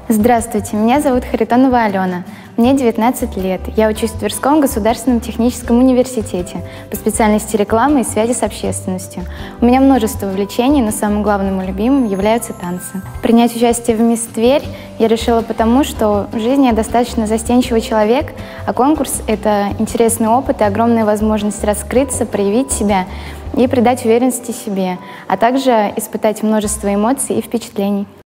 Здравствуйте, меня зовут Харитонова Алена. Мне 19 лет. Я учусь в Тверском государственном техническом университете по специальности реклама и связи с общественностью. У меня множество увлечений, но самым главным и любимым являются танцы. Принять участие в «Мисс Тверь» я решила потому, что в жизни я достаточно застенчивый человек, а конкурс — это интересный опыт и огромная возможность раскрыться, проявить себя и придать уверенности себе, а также испытать множество эмоций и впечатлений.